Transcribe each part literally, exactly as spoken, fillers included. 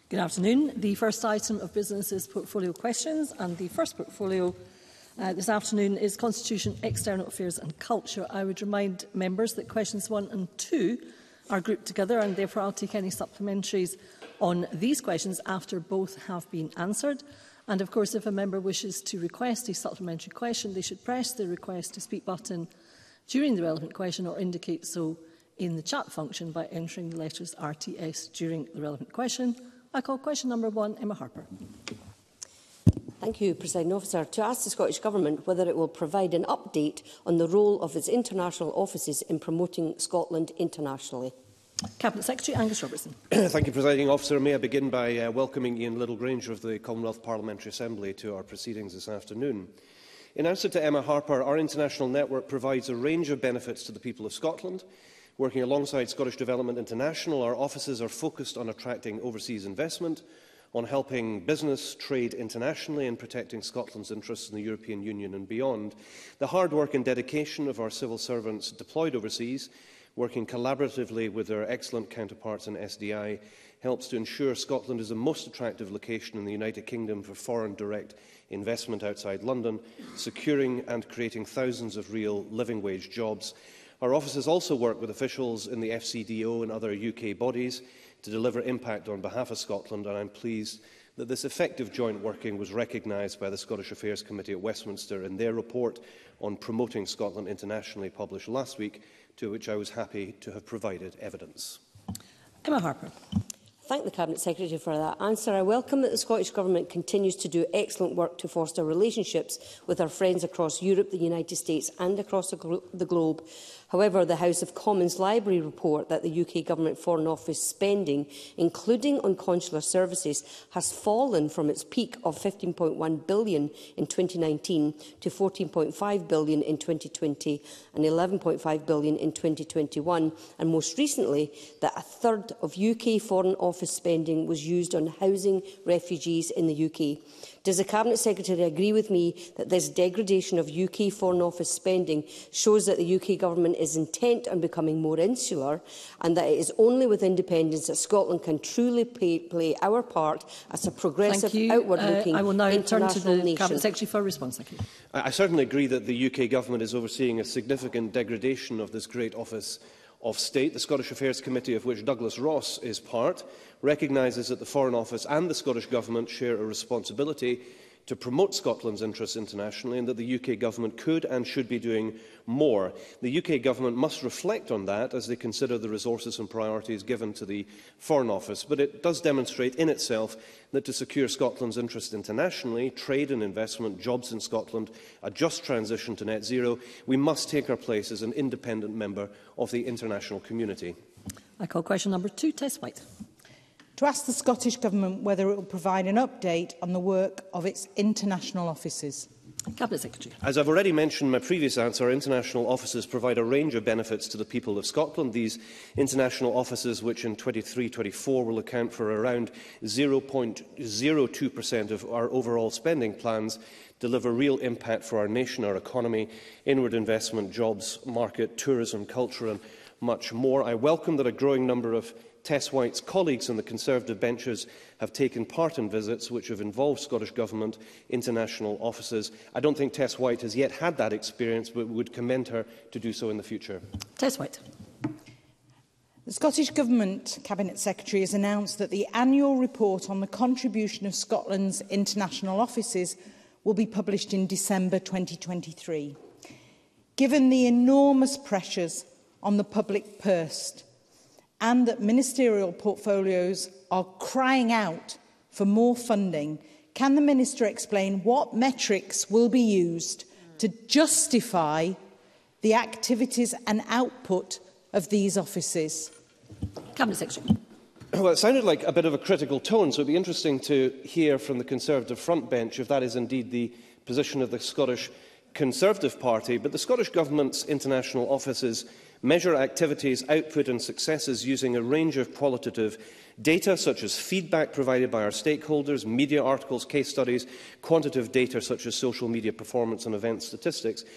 Good afternoon. The first item of business is portfolio questions, and the first portfolio uh, this afternoon is Constitution, External Affairs and Culture. I would remind members that questions one and two are grouped together, and therefore I'll take any supplementaries on these questions after both have been answered. And of course, if a member wishes to request a supplementary question, they should press the request to speak button during the relevant question or indicate so in the chat function by entering the letters R T S during the relevant question. I call question number one, Emma Harper. Thank you, Presiding Officer. To ask the Scottish Government whether it will provide an update on the role of its international offices in promoting Scotland internationally. Cabinet Secretary Angus Robertson. Thank you, Presiding Officer. May I begin by uh, welcoming Ian Littlegranger of the Commonwealth Parliamentary Assembly to our proceedings this afternoon. In answer to Emma Harper, our international network provides a range of benefits to the people of Scotland. Working alongside Scottish Development International, our offices are focused on attracting overseas investment, on helping business trade internationally and protecting Scotland's interests in the European Union and beyond. The hard work and dedication of our civil servants deployed overseas, working collaboratively with their excellent counterparts in S D I, helps to ensure Scotland is the most attractive location in the United Kingdom for foreign direct investment outside London, securing and creating thousands of real living wage jobs. Our offices also work with officials in the F C D O and other U K bodies to deliver impact on behalf of Scotland, and I am pleased that this effective joint working was recognised by the Scottish Affairs Committee at Westminster in their report on promoting Scotland internationally, published last week, to which I was happy to have provided evidence. Emma Harper. Thank the Cabinet Secretary for that answer. I welcome that the Scottish Government continues to do excellent work to foster relationships with our friends across Europe, the United States and across the, glo the globe. However, the House of Commons Library report that the U K Government Foreign Office spending, including on consular services, has fallen from its peak of fifteen point one billion pounds in twenty nineteen to fourteen point five billion pounds in twenty twenty and eleven point five billion pounds in twenty twenty-one, and most recently that a third of U K Foreign Office spending was used on housing refugees in the U K. Does the Cabinet Secretary agree with me that this degradation of U K Foreign Office spending shows that the U K Government is intent on becoming more insular, and that it is only with independence that Scotland can truly play, play our part as a progressive, outward-looking uh, I will now international turn to the nation? Cabinet Secretary for a response. Thank you. I, I certainly agree that the U K Government is overseeing a significant degradation of this great office of State. The Scottish Affairs Committee, of which Douglas Ross is part, recognises that the Foreign Office and the Scottish Government share a responsibility to promote Scotland's interests internationally, and that the U K Government could and should be doing more. The U K Government must reflect on that as they consider the resources and priorities given to the Foreign Office, but it does demonstrate in itself that to secure Scotland's interests internationally, trade and investment, jobs in Scotland, a just transition to net zero, we must take our place as an independent member of the international community. I call question number two, Tess White. To ask the Scottish Government whether it will provide an update on the work of its international offices. Cabinet Secretary. As I've already mentioned in my previous answer, our international offices provide a range of benefits to the people of Scotland. These international offices, which in twenty-three twenty-four will account for around zero point zero two percent of our overall spending plans, deliver real impact for our nation, our economy, inward investment, jobs, market, tourism, culture and much more. I welcome that a growing number of Tess White's colleagues on the Conservative benches have taken part in visits which have involved Scottish Government international offices. I don't think Tess White has yet had that experience, but would commend her to do so in the future. Tess White. The Scottish Government Cabinet Secretary has announced that the annual report on the contribution of Scotland's international offices will be published in December twenty twenty-three. Given the enormous pressures on the public purse, and that ministerial portfolios are crying out for more funding, can the Minister explain what metrics will be used to justify the activities and output of these offices? Cabinet Secretary. Well, it sounded like a bit of a critical tone, so it would be interesting to hear from the Conservative front bench if that is indeed the position of the Scottish Conservative Party. But the Scottish Government's international offices measure activities, output and successes using a range of qualitative data, such as feedback provided by our stakeholders, media articles, case studies, quantitative data such as social media performance and event statistics.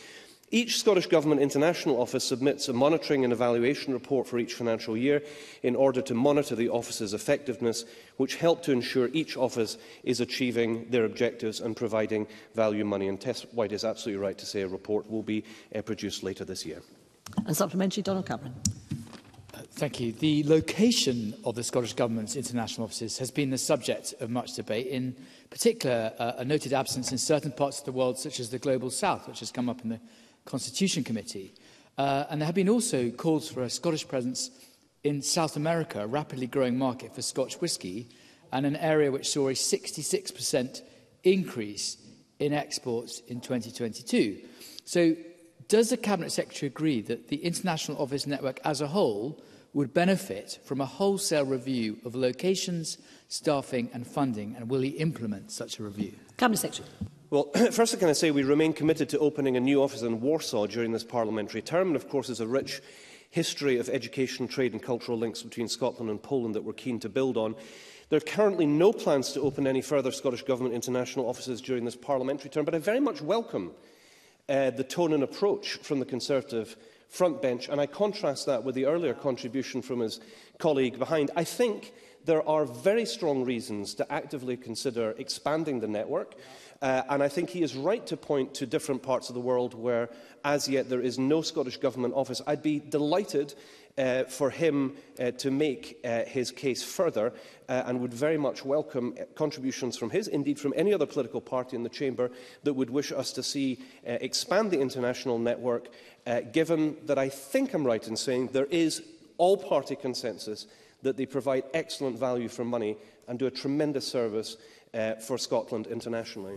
Each Scottish Government International Office submits a monitoring and evaluation report for each financial year in order to monitor the office's effectiveness, which help to ensure each office is achieving their objectives and providing value money. And Tess White is absolutely right to say a report will be uh, produced later this year. And supplementary, Donald Cameron. Uh, thank you. The location of the Scottish Government's international offices has been the subject of much debate, in particular uh, a noted absence in certain parts of the world, such as the Global South, which has come up in the Constitution Committee. Uh, and there have been also calls for a Scottish presence in South America, a rapidly growing market for Scotch whisky, and an area which saw a sixty-six percent increase in exports in twenty twenty-two. So, does the Cabinet Secretary agree that the international office network as a whole would benefit from a wholesale review of locations, staffing and funding, and will he implement such a review? Cabinet Secretary. Well, first, can I say we remain committed to opening a new office in Warsaw during this parliamentary term, and of course there's a rich history of education, trade and cultural links between Scotland and Poland that we're keen to build on. There are currently no plans to open any further Scottish Government international offices during this parliamentary term, but I very much welcome uh, the tone and approach from the Conservative front bench, and I contrast that with the earlier contribution from his colleague behind. I think there are very strong reasons to actively consider expanding the network. Uh, and I think he is right to point to different parts of the world where, as yet, there is no Scottish Government office. I'd be delighted uh, for him uh, to make uh, his case further uh, and would very much welcome contributions from his, indeed from any other political party in the Chamber, that would wish us to see uh, expand the international network, uh, given that I think I'm right in saying there is all-party consensus that they provide excellent value for money and do a tremendous service Uh, for Scotland internationally.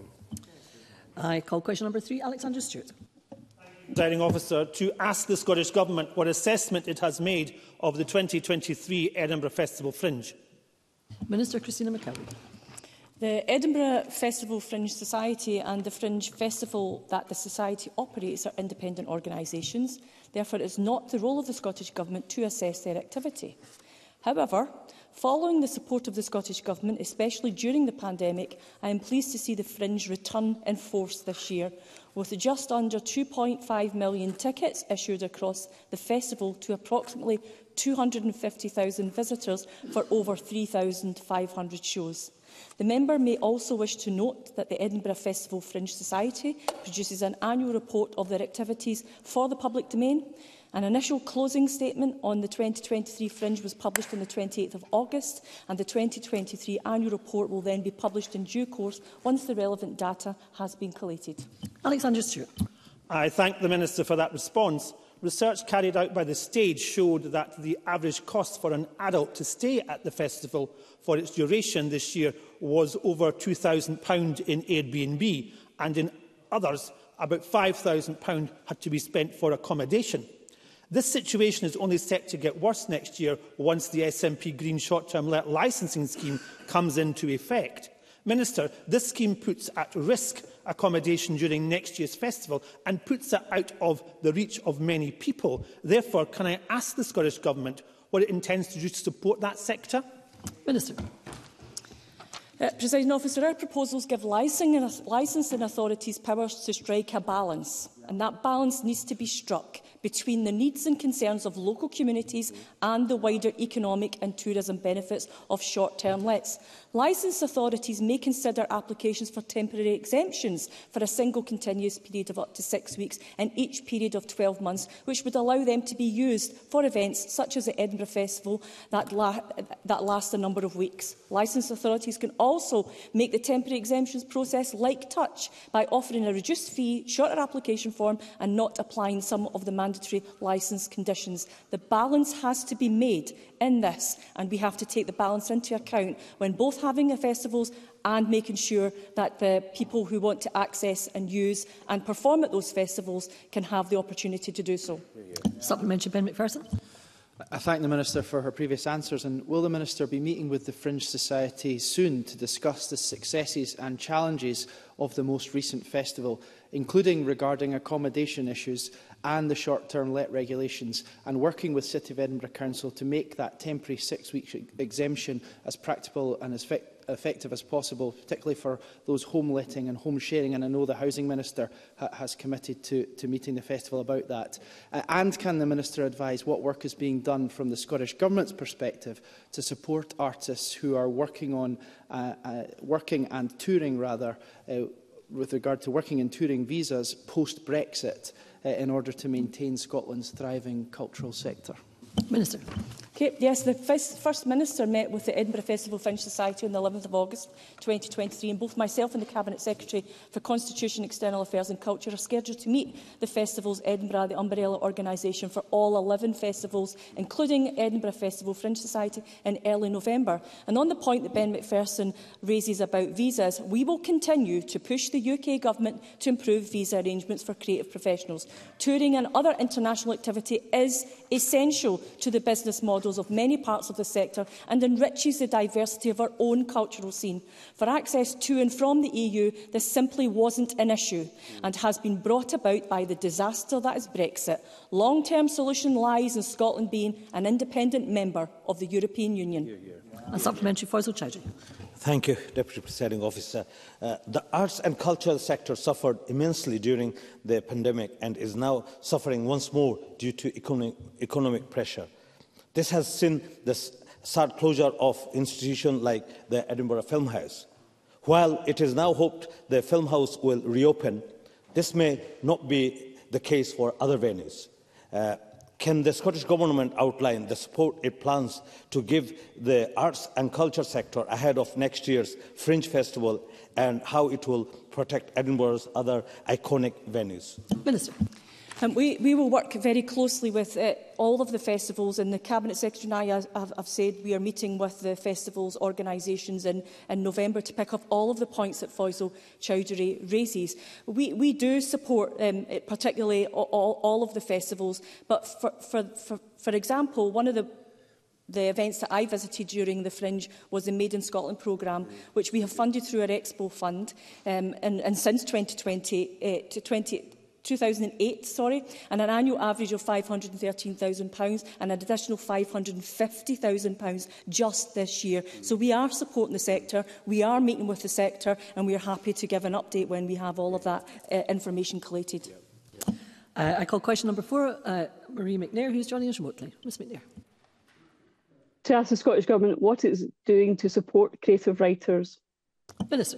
I call question number three, Alexander Stewart. Presiding Officer, to ask the Scottish Government what assessment it has made of the twenty twenty-three Edinburgh Festival Fringe. Minister Christina McKelvey. The Edinburgh Festival Fringe Society and the Fringe Festival that the Society operates are independent organisations. Therefore, it is not the role of the Scottish Government to assess their activity. However, following the support of the Scottish Government, especially during the pandemic, I am pleased to see the Fringe return in force this year, with just under two point five million tickets issued across the festival to approximately two hundred and fifty thousand visitors for over three thousand five hundred shows. The member may also wish to note that the Edinburgh Festival Fringe Society produces an annual report of their activities for the public domain. An initial closing statement on the twenty twenty-three Fringe was published on the twenty-eighth of August, and the twenty twenty-three annual report will then be published in due course once the relevant data has been collated. Alexander Stewart. I thank the Minister for that response. Research carried out by the Stage showed that the average cost for an adult to stay at the festival for its duration this year was over two thousand pounds in Airbnb, and in others, about five thousand pounds had to be spent for accommodation. This situation is only set to get worse next year once the S N P Green short-term let licensing scheme comes into effect. Minister, this scheme puts at risk accommodation during next year's festival and puts it out of the reach of many people. Therefore, can I ask the Scottish Government what it intends to do to support that sector? Minister. Uh, Presiding Officer, our proposals give licensing, licensing authorities powers to strike a balance, and that balance needs to be struck between the needs and concerns of local communities and the wider economic and tourism benefits of short-term lets. Licensed authorities may consider applications for temporary exemptions for a single continuous period of up to six weeks in each period of twelve months, which would allow them to be used for events such as the Edinburgh Festival that, la that last a number of weeks. Licensed authorities can also make the temporary exemptions process like touch by offering a reduced fee, shorter application form and not applying some of the mandatory licence conditions. The balance has to be made in this, and we have to take the balance into account when both having the festivals and making sure that the people who want to access and use and perform at those festivals can have the opportunity to do so. Supplementary, Ben McPherson. I thank the Minister for her previous answers, and will the Minister be meeting with the Fringe Society soon to discuss the successes and challenges of the most recent festival, including regarding accommodation issues and the short-term let regulations, and working with City of Edinburgh Council to make that temporary six-week exemption as practical and as effective as possible, particularly for those home letting and home sharing, and I know the Housing Minister ha has committed to, to meeting the festival about that. Uh, and can the Minister advise what work is being done from the Scottish Government's perspective to support artists who are working on uh, uh, working and touring rather uh, with regard to working and touring visas post-Brexit uh, in order to maintain Scotland's thriving cultural sector? Minister. Okay, yes, the First Minister met with the Edinburgh Festival Fringe Society on the eleventh of August twenty twenty-three, and both myself and the Cabinet Secretary for Constitution, External Affairs and Culture are scheduled to meet the Festivals Edinburgh, the umbrella organisation for all eleven festivals, including Edinburgh Festival Fringe Society, in early November. And on the point that Ben McPherson raises about visas, we will continue to push the U K Government to improve visa arrangements for creative professionals. Touring and other international activity is essential to the business models of many parts of the sector and enriches the diversity of our own cultural scene. For access to and from the E U, this simply wasn't an issue and has been brought about by the disaster that is Brexit. Long-term solution lies in Scotland being an independent member of the European Union. Here, here. A supplementary, Faisal Chowdhury. Thank you, Deputy Presiding Officer. Uh, the arts and cultural sector suffered immensely during the pandemic and is now suffering once more due to economic, economic pressure. This has seen the sad closure of institutions like the Edinburgh Film House. While it is now hoped the Film House will reopen, this may not be the case for other venues. Uh, Can the Scottish Government outline the support it plans to give the arts and culture sector ahead of next year's Fringe Festival and how it will protect Edinburgh's other iconic venues? Minister. Um, we, we will work very closely with uh, all of the festivals, and the Cabinet Secretary and I have, have said we are meeting with the festivals organisations in, in November to pick up all of the points that Faisal Chowdhury raises. We, we do support um, particularly all, all of the festivals, but for, for, for, for example, one of the The events that I visited during the Fringe was the Made in Scotland programme, which we have funded through our Expo Fund, um, and, and since twenty twenty, uh, to twenty, two thousand eight, sorry, and an annual average of five hundred and thirteen thousand pounds and an additional five hundred and fifty thousand pounds just this year. So we are supporting the sector, we are meeting with the sector, and we are happy to give an update when we have all of that uh, information collated. Uh, I call question number four, uh, Marie McNair, who is joining us remotely. Miz McNair. To ask the Scottish Government what it's doing to support creative writers. Minister.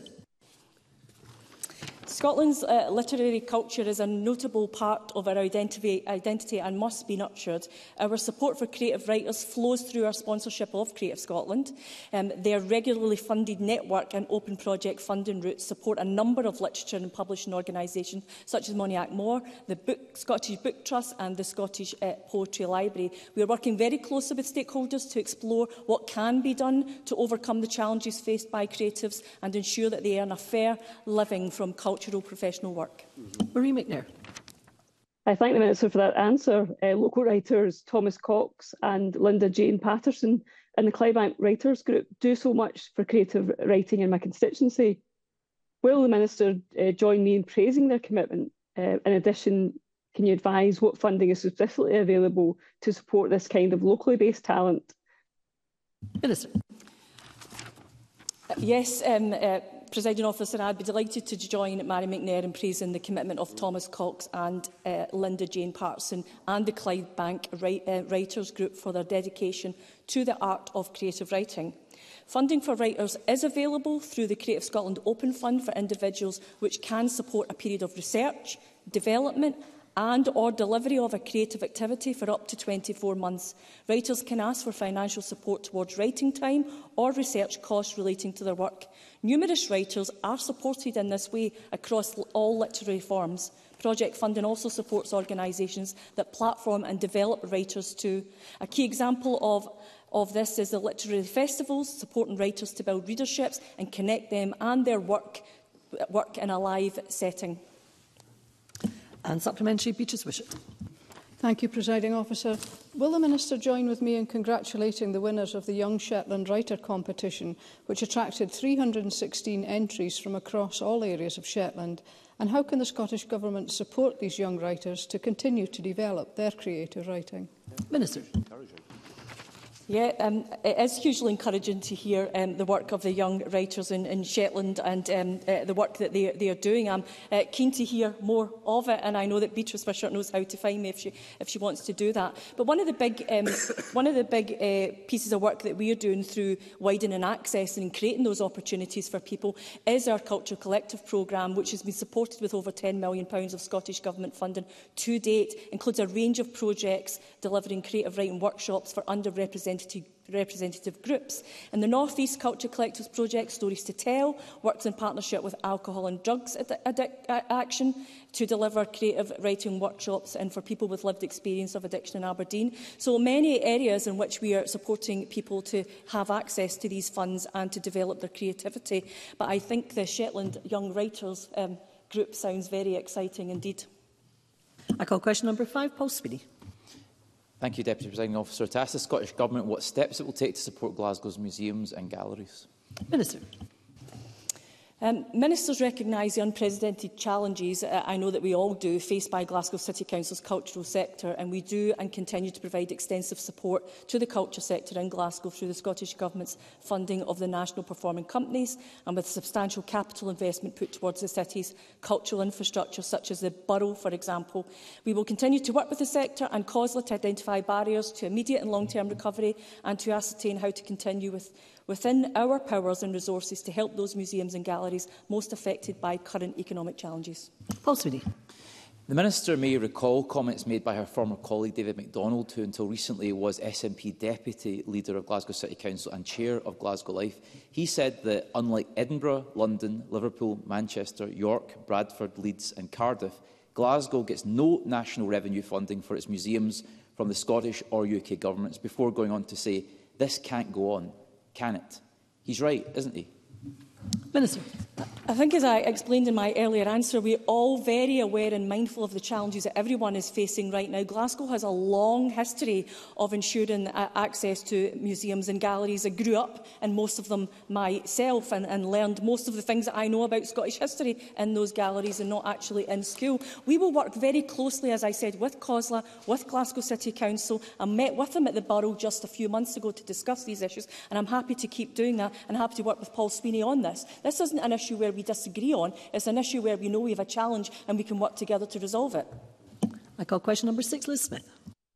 Scotland's uh, literary culture is a notable part of our identity, identity and must be nurtured. Our support for creative writers flows through our sponsorship of Creative Scotland. Um, their regularly funded network and open project funding routes support a number of literature and publishing organisations such as Moniac Moore, the Book, Scottish Book Trust and the Scottish uh, Poetry Library. We are working very closely with stakeholders to explore what can be done to overcome the challenges faced by creatives and ensure that they earn a fair living from culture professional work. Mm-hmm. Marie McNair. I thank the Minister for that answer. Uh, local writers Thomas Cox and Linda Jane Patterson and the Clydebank Writers Group do so much for creative writing in my constituency. Will the Minister uh, join me in praising their commitment? Uh, in addition, can you advise what funding is specifically available to support this kind of locally based talent? Minister. Uh, yes, um, uh, Presiding Officer, I'd be delighted to join Mary McNair in praising the commitment of Thomas Cox and uh, Linda Jane Patterson and the Clydebank write, uh, Writers Group for their dedication to the art of creative writing. Funding for writers is available through the Creative Scotland Open Fund for individuals, which can support a period of research, development and or delivery of a creative activity for up to twenty-four months. Writers can ask for financial support towards writing time or research costs relating to their work. Numerous writers are supported in this way across all literary forms. Project funding also supports organisations that platform and develop writers too. A key example of of this is the literary festivals, supporting writers to build readerships and connect them and their work, work in a live setting. And supplementary, Beatrice Wishart. Thank you, Presiding Officer. Will the Minister join with me in congratulating the winners of the Young Shetland Writer competition, which attracted three hundred and sixteen entries from across all areas of Shetland? And how can the Scottish Government support these young writers to continue to develop their creative writing? Minister. Yeah, um, it is hugely encouraging to hear um, the work of the young writers in, in Shetland and um, uh, the work that they, they are doing. I'm uh, keen to hear more of it, and I know that Beatrice Wishart knows how to find me if she, if she wants to do that. But one of the big, um, one of the big uh, pieces of work that we are doing through widening access and creating those opportunities for people is our Culture Collective programme, which has been supported with over ten million pounds of Scottish Government funding to date. It includes a range of projects delivering creative writing workshops for underrepresented representative groups. In the North East Culture Collectives project, Stories to Tell works in partnership with Alcohol and Drugs Addic Action to deliver creative writing workshops and for people with lived experience of addiction in Aberdeen. So many areas in which we are supporting people to have access to these funds and to develop their creativity. But I think the Shetland Young Writers um, group sounds very exciting indeed. I call question number five, Paul Speedy. Thank you, Deputy Presiding Officer. To ask the Scottish Government what steps it will take to support Glasgow's museums and galleries. Minister. Um, Ministers recognise the unprecedented challenges, uh, I know that we all do, faced by Glasgow City Council's cultural sector, and we do and continue to provide extensive support to the culture sector in Glasgow through the Scottish Government's funding of the national performing companies and with substantial capital investment put towards the city's cultural infrastructure, such as the borough, for example. We will continue to work with the sector and COSLA to identify barriers to immediate and long-term recovery and to ascertain how to continue with within our powers and resources to help those museums and galleries most affected by current economic challenges. Paul Sweeney. The Minister may recall comments made by her former colleague David MacDonald, who until recently was S N P Deputy Leader of Glasgow City Council and Chair of Glasgow Life. He said that unlike Edinburgh, London, Liverpool, Manchester, York, Bradford, Leeds and Cardiff, Glasgow gets no national revenue funding for its museums from the Scottish or U K governments, before going on to say, this can't go on. Can it? He's right, isn't he? Minister. I think, as I explained in my earlier answer, we are all very aware and mindful of the challenges that everyone is facing right now. Glasgow has a long history of ensuring uh, access to museums and galleries. I grew up in most of them myself and, and learned most of the things that I know about Scottish history in those galleries and not actually in school. We will work very closely, as I said, with COSLA, with Glasgow City Council. I met with them at the Borough just a few months ago to discuss these issues, and I'm happy to keep doing that and happy to work with Paul Sweeney on this. This isn't an issue where we disagree on. It's an issue where we know we have a challenge and we can work together to resolve it. I call question number six, Liz Smith.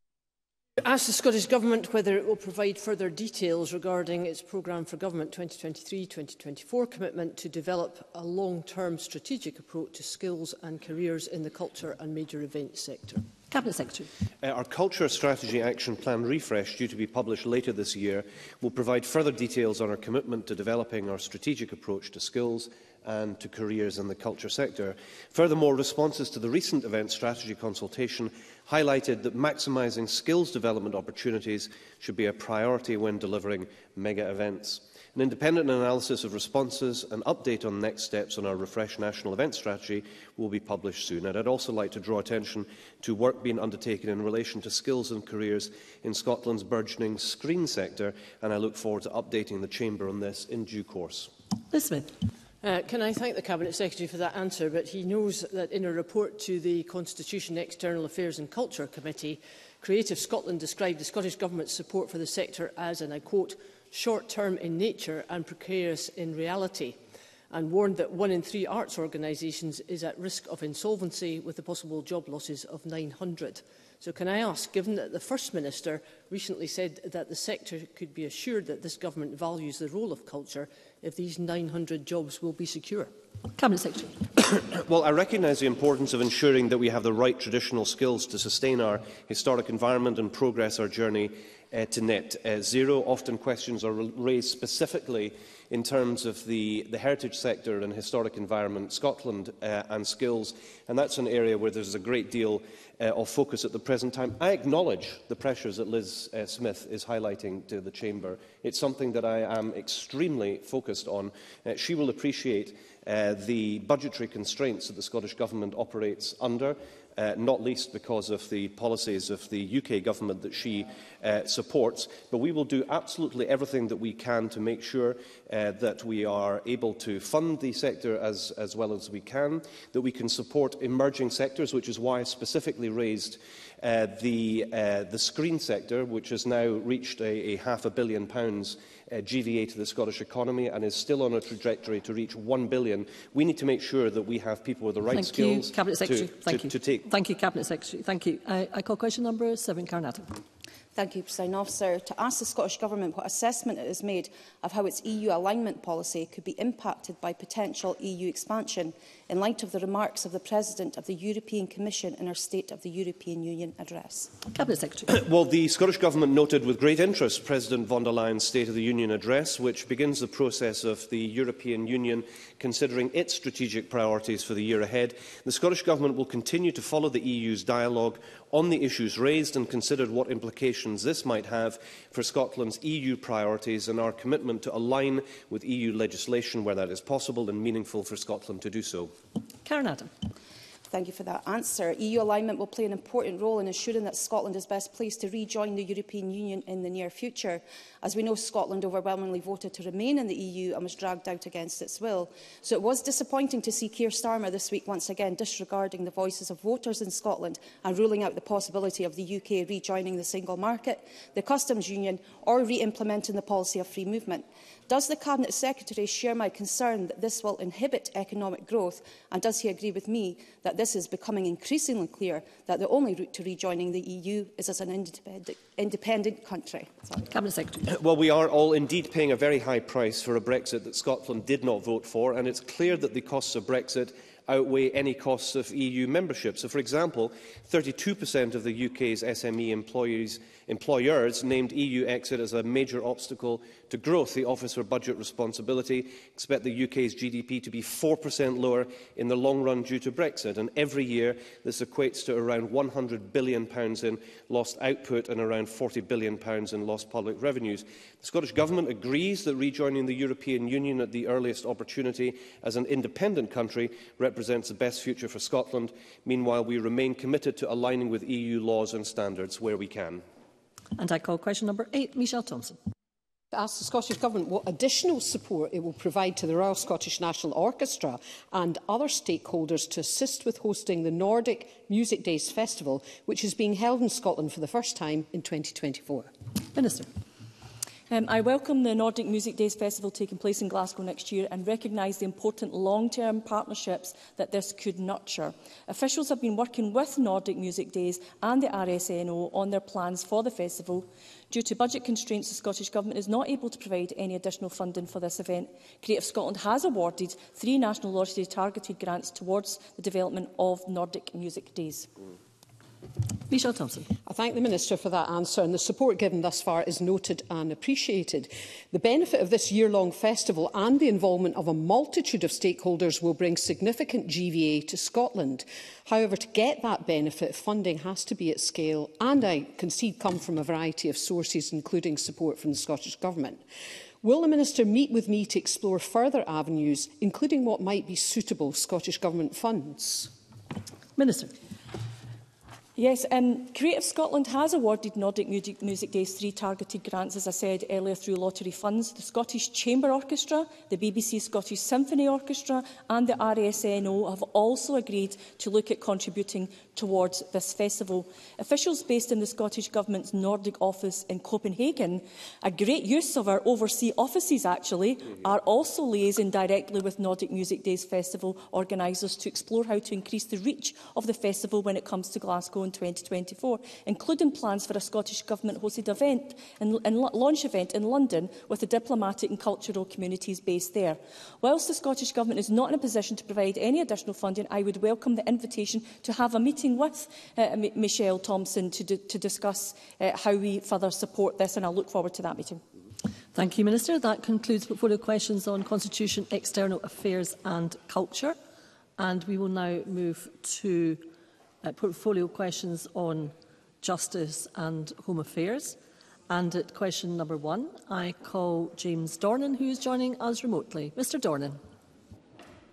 Ask the Scottish Government whether it will provide further details regarding its programme for Government twenty twenty-three to twenty twenty-four commitment to develop a long-term strategic approach to skills and careers in the culture and major events sector. Cabinet Secretary. Uh, our Culture Strategy Action Plan refresh, due to be published later this year, will provide further details on our commitment to developing our strategic approach to skills and to careers in the culture sector. Furthermore, responses to the recent event strategy consultation highlighted that maximising skills development opportunities should be a priority when delivering mega events. An independent analysis of responses and update on next steps on our refreshed national event strategy will be published soon. And I'd also like to draw attention to work being undertaken in relation to skills and careers in Scotland's burgeoning screen sector, and I look forward to updating the Chamber on this in due course. Liz Smith. Uh, can I thank the Cabinet Secretary for that answer, but he knows that in a report to the Constitution, External Affairs and Culture Committee, Creative Scotland described the Scottish Government's support for the sector as, and I quote, short-term in nature and precarious in reality, and warned that one in three arts organisations is at risk of insolvency, with the possible job losses of nine hundred. So can I ask, given that the First Minister recently said that the sector could be assured that this Government values the role of culture, if these nine hundred jobs will be secure? Cabinet Secretary. Well, I recognise the importance of ensuring that we have the right traditional skills to sustain our historic environment and progress our journey uh, to net uh, zero. Often questions are raised specifically in terms of the, the heritage sector and historic environment, Scotland uh, and skills, and that's an area where there's a great deal uh, of focus at the present time. I acknowledge the pressures that Liz uh, Smith is highlighting to the Chamber. It's something that I am extremely focused on. Uh, she will appreciate Uh, the budgetary constraints that the Scottish Government operates under, uh, not least because of the policies of the U K government that she uh, supports. But we will do absolutely everything that we can to make sure uh, that we are able to fund the sector as, as well as we can, that we can support emerging sectors, which is why I specifically raised uh, the, uh, the screen sector, which has now reached a, a half a billion pounds Uh, G V A to the Scottish economy and is still on a trajectory to reach one billion. We need to make sure that we have people with the right Thank skills you, Cabinet Secretary. to, Thank to, you. to take. Thank you, Cabinet Secretary. Thank you. I, I call question number seven, Karen Adams. Thank you, Presiding Officer. To ask the Scottish Government what assessment it has made of how its E U alignment policy could be impacted by potential E U expansion in light of the remarks of the President of the European Commission in her State of the European Union address. Cabinet Secretary. Well, the Scottish Government noted with great interest President von der Leyen's State of the Union address, which begins the process of the European Union considering its strategic priorities for the year ahead. The Scottish Government will continue to follow the E U's dialogue on the issues raised and considered what implications this might have for Scotland's E U priorities and our commitment to align with E U legislation where that is possible and meaningful for Scotland to do so. Karen Adams. Thank you for that answer. E U alignment will play an important role in ensuring that Scotland is best placed to rejoin the European Union in the near future. As we know, Scotland overwhelmingly voted to remain in the E U and was dragged out against its will. So it was disappointing to see Keir Starmer this week once again disregarding the voices of voters in Scotland and ruling out the possibility of the U K rejoining the single market, the customs union or re-implementing the policy of free movement. Does the Cabinet Secretary share my concern that this will inhibit economic growth, and does he agree with me that this is becoming increasingly clear that the only route to rejoining the E U is as an independent, independent country? Sorry. Cabinet Secretary. Well, we are all indeed paying a very high price for a Brexit that Scotland did not vote for, and it's clear that the costs of Brexit outweigh any costs of E U membership. So, for example, thirty-two percent of the U K's S M E employees, employers named E U exit as a major obstacle to growth. The Office for Budget Responsibility expect the U K's G D P to be four percent lower in the long run due to Brexit, and every year this equates to around one hundred billion pounds in lost output and around forty billion pounds in lost public revenues. The Scottish Government agrees that rejoining the European Union at the earliest opportunity as an independent country represents the best future for Scotland. Meanwhile, we remain committed to aligning with E U laws and standards where we can. And I call question number eight, Michelle Thompson. To ask the Scottish Government what additional support it will provide to the Royal Scottish National Orchestra and other stakeholders to assist with hosting the Nordic Music Days Festival, which is being held in Scotland for the first time in twenty twenty-four. Minister. Um, I welcome the Nordic Music Days Festival taking place in Glasgow next year and recognise the important long-term partnerships that this could nurture. Officials have been working with Nordic Music Days and the R S N O on their plans for the festival. Due to budget constraints, the Scottish Government is not able to provide any additional funding for this event. Creative Scotland has awarded three National Lottery targeted grants towards the development of Nordic Music Days. Michelle Thompson. I thank the Minister for that answer, and the support given thus far is noted and appreciated. The benefit of this year-long festival and the involvement of a multitude of stakeholders will bring significant G V A to Scotland. However, to get that benefit, funding has to be at scale and, I concede, come from a variety of sources, including support from the Scottish Government. Will the Minister meet with me to explore further avenues, including what might be suitable Scottish Government funds? Minister. Yes, um, Creative Scotland has awarded Nordic Music, Music Days three targeted grants, as I said earlier, through lottery funds. The Scottish Chamber Orchestra, the B B C Scottish Symphony Orchestra and the R S N O have also agreed to look at contributing towards this festival. Officials based in the Scottish Government's Nordic office in Copenhagen, a great use of our overseas offices actually, mm-hmm. are also liaising directly with Nordic Music Days Festival organisers to explore how to increase the reach of the festival when it comes to Glasgow in twenty twenty-four, including plans for a Scottish Government-hosted event and, and launch event in London with the diplomatic and cultural communities based there. Whilst the Scottish Government is not in a position to provide any additional funding, I would welcome the invitation to have a meeting with uh, M Michelle Thompson to, to discuss uh, how we further support this, and I look forward to that meeting. Thank you, Minister. That concludes portfolio questions on Constitution, External Affairs and Culture. And we will now move to uh, portfolio questions on Justice and Home Affairs. And at question number one, I call James Dornan, who is joining us remotely. Mr Dornan.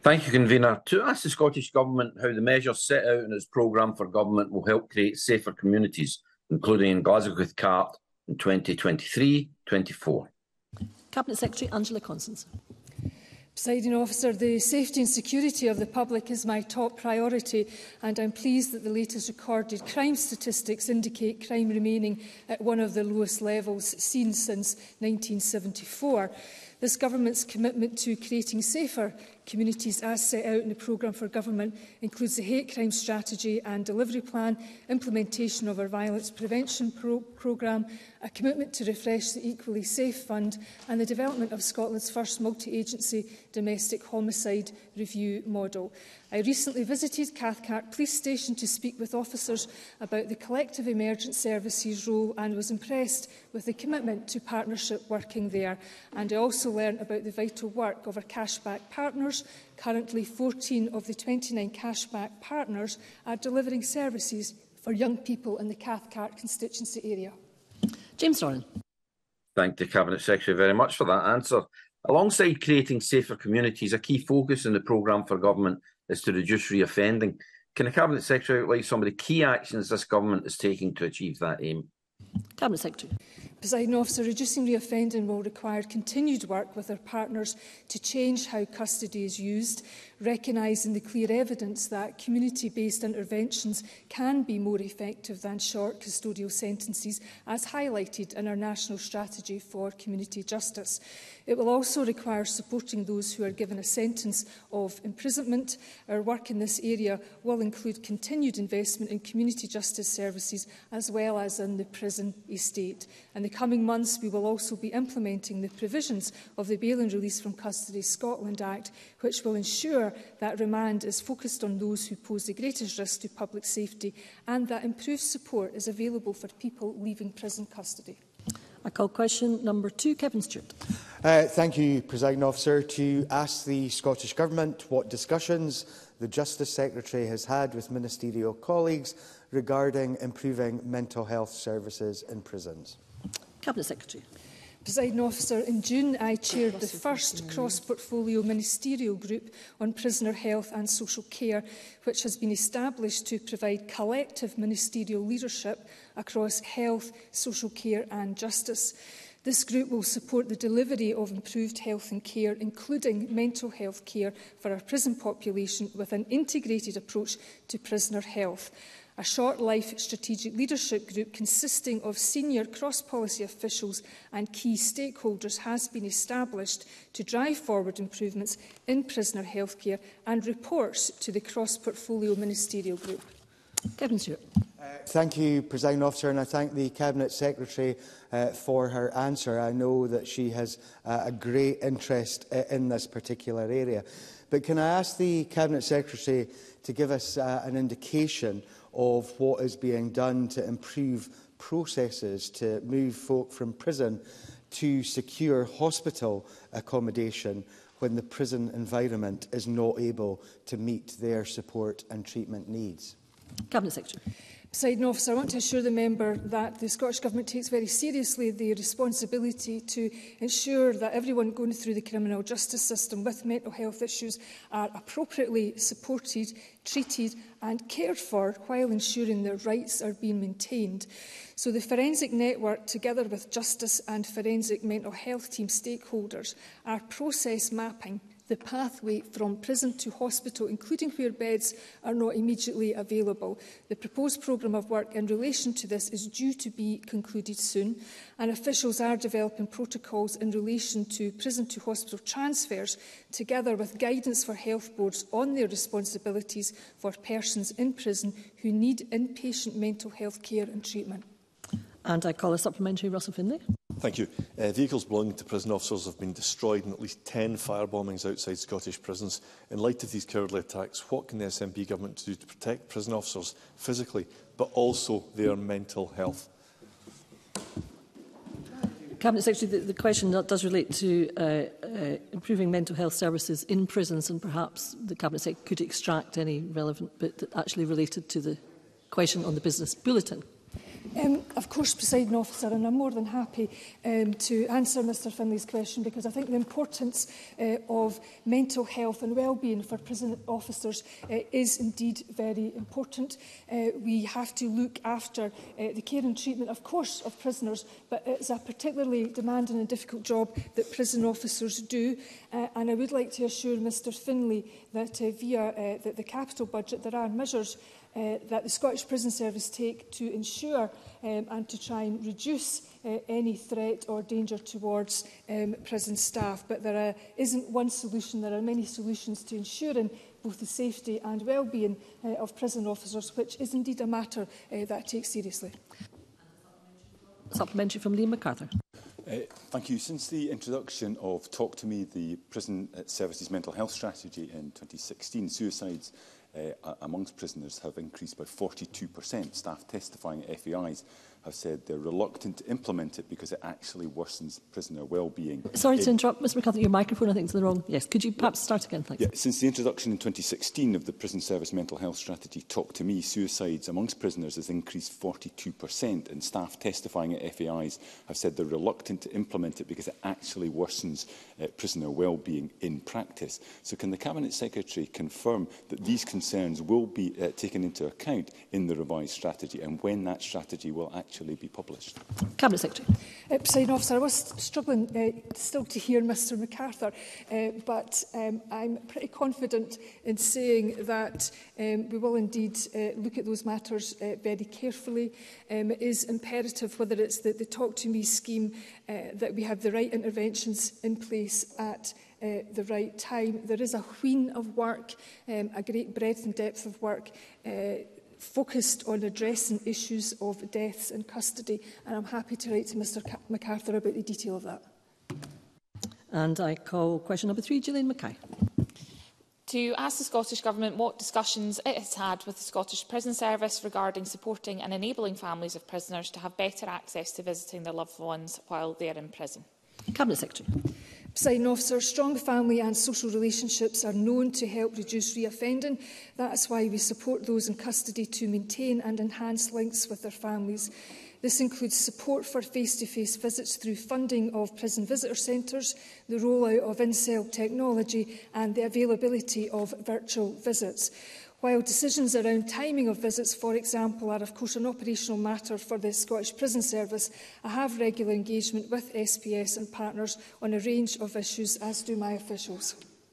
Thank you, Convener. To ask the Scottish Government how the measures set out in its programme for government will help create safer communities, including in Glasgow with Cart in twenty twenty-three twenty-four. Cabinet Secretary Angela Constance. Presiding Officer, the safety and security of the public is my top priority, and I'm pleased that the latest recorded crime statistics indicate crime remaining at one of the lowest levels seen since nineteen seventy-four. This Government's commitment to creating safer communities as set out in the programme for government includes the hate crime strategy and delivery plan, implementation of our violence prevention pro programme, a commitment to refresh the Equally Safe Fund and the development of Scotland's first multi-agency domestic homicide review model. I recently visited Cathcart Police Station to speak with officers about the collective emergent services role and was impressed with the commitment to partnership working there. And I also learned about the vital work of our cashback partners. Currently, fourteen of the twenty-nine cashback partners are delivering services for young people in the Cathcart constituency area. James Doran. Thank the Cabinet Secretary very much for that answer. Alongside creating safer communities, a key focus in the programme for government is to reduce reoffending. Can the Cabinet Secretary outline some of the key actions this government is taking to achieve that aim? Cabinet Secretary. Presiding Officer, reducing reoffending will require continued work with our partners to change how custody is used, recognising the clear evidence that community-based interventions can be more effective than short custodial sentences, as highlighted in our National Strategy for Community Justice. It will also require supporting those who are given a sentence of imprisonment. Our work in this area will include continued investment in community justice services as well as in the prison estate. In the coming months, we will also be implementing the provisions of the Bail and Release from Custody Scotland Act, which will ensure that remand is focused on those who pose the greatest risk to public safety and that improved support is available for people leaving prison custody. I call question number two, Kevin Stewart. Uh, thank you, Presiding Officer. To ask the Scottish Government what discussions the Justice Secretary has had with ministerial colleagues regarding improving mental health services in prisons. Cabinet Secretary. Presiding Officer, in June I chaired the first cross-portfolio ministerial group on prisoner health and social care, which has been established to provide collective ministerial leadership across health, social care and justice. This group will support the delivery of improved health and care, including mental health care for our prison population, with an integrated approach to prisoner health. A short-life strategic leadership group consisting of senior cross-policy officials and key stakeholders has been established to drive forward improvements in prisoner healthcare and reports to the cross-portfolio ministerial group. Kevin Stewart. Uh, thank you, Presiding Officer, and I thank the Cabinet Secretary uh, for her answer. I know that she has uh, a great interest uh, in this particular area. But can I ask the Cabinet Secretary to give us uh, an indication of what is being done to improve processes to move folk from prison to secure hospital accommodation when the prison environment is not able to meet their support and treatment needs? Cabinet Secretary. Presiding Officer, I want to assure the member that the Scottish Government takes very seriously the responsibility to ensure that everyone going through the criminal justice system with mental health issues are appropriately supported, treated and cared for while ensuring their rights are being maintained. So the Forensic Network, together with Justice and Forensic Mental Health Team stakeholders, are process mapping the pathway from prison to hospital, including where beds are not immediately available. The proposed programme of work in relation to this is due to be concluded soon, and officials are developing protocols in relation to prison to hospital transfers, together with guidance for health boards on their responsibilities for persons in prison who need inpatient mental health care and treatment. And I call a supplementary, Russell Finlay. Thank you. Uh, vehicles belonging to prison officers have been destroyed in at least ten firebombings outside Scottish prisons. In light of these cowardly attacks, what can the S N P government do to protect prison officers physically, but also their mental health? Cabinet Secretary, the, the question does relate to uh, uh, improving mental health services in prisons, and perhaps the Cabinet Secretary could extract any relevant bit that actually related to the question on the business bulletin. Um, of course, Presiding Officer, and I'm more than happy um, to answer Mr Finlay's question, because I think the importance uh, of mental health and well-being for prison officers uh, is indeed very important. Uh, we have to look after uh, the care and treatment, of course, of prisoners, but it's a particularly demanding and difficult job that prison officers do. Uh, and I would like to assure Mr Finlay that uh, via uh, the, the capital budget there are measures Uh, that the Scottish Prison Service take to ensure um, and to try and reduce uh, any threat or danger towards um, prison staff. But there uh, isn't one solution. There are many solutions to ensuring both the safety and well-being uh, of prison officers, which is indeed a matter uh, that I take seriously. Supplementary from Liam MacArthur. Uh, thank you. Since the introduction of Talk to Me, the Prison Services Mental Health Strategy in twenty sixteen, suicides Uh, amongst prisoners have increased by forty-two percent. Staff testifying at F A Is have said they're reluctant to implement it because it actually worsens prisoner well-being. Sorry in to interrupt, Mr McCarthy, your microphone I think is in the wrong. Yes, could you perhaps start again, thanks. Yeah, since the introduction in twenty sixteen of the Prison Service Mental Health Strategy Talk to Me, suicides amongst prisoners has increased forty-two percent, and staff testifying at F A Is have said they're reluctant to implement it because it actually worsens uh, prisoner well-being in practice. So can the Cabinet Secretary confirm that these concerns will be uh, taken into account in the revised strategy, and when that strategy will actually be published? Cabinet Secretary. Uh, Presiding Officer, I was struggling uh, still to hear Mr MacArthur, uh, but um, I'm pretty confident in saying that um, we will indeed uh, look at those matters uh, very carefully. Um, it is imperative, whether it's the, the Talk to Me scheme, uh, that we have the right interventions in place at Uh, the right time. There is a wheen of work, um, a great breadth and depth of work uh, focused on addressing issues of deaths in custody, and I'm happy to write to Mr MacArthur about the detail of that. And I call question number three, Gillian Mackay. To ask the Scottish Government what discussions it has had with the Scottish Prison Service regarding supporting and enabling families of prisoners to have better access to visiting their loved ones while they are in prison. Cabinet Secretary. Presiding Officer, strong family and social relationships are known to help reduce reoffending. That is why we support those in custody to maintain and enhance links with their families. This includes support for face-to-face visits through funding of prison visitor centres, the rollout of in-cell technology and the availability of virtual visits. While decisions around timing of visits, for example, are of course an operational matter for the Scottish Prison Service, I have regular engagement with S P S and partners on a range of issues, as do my officials.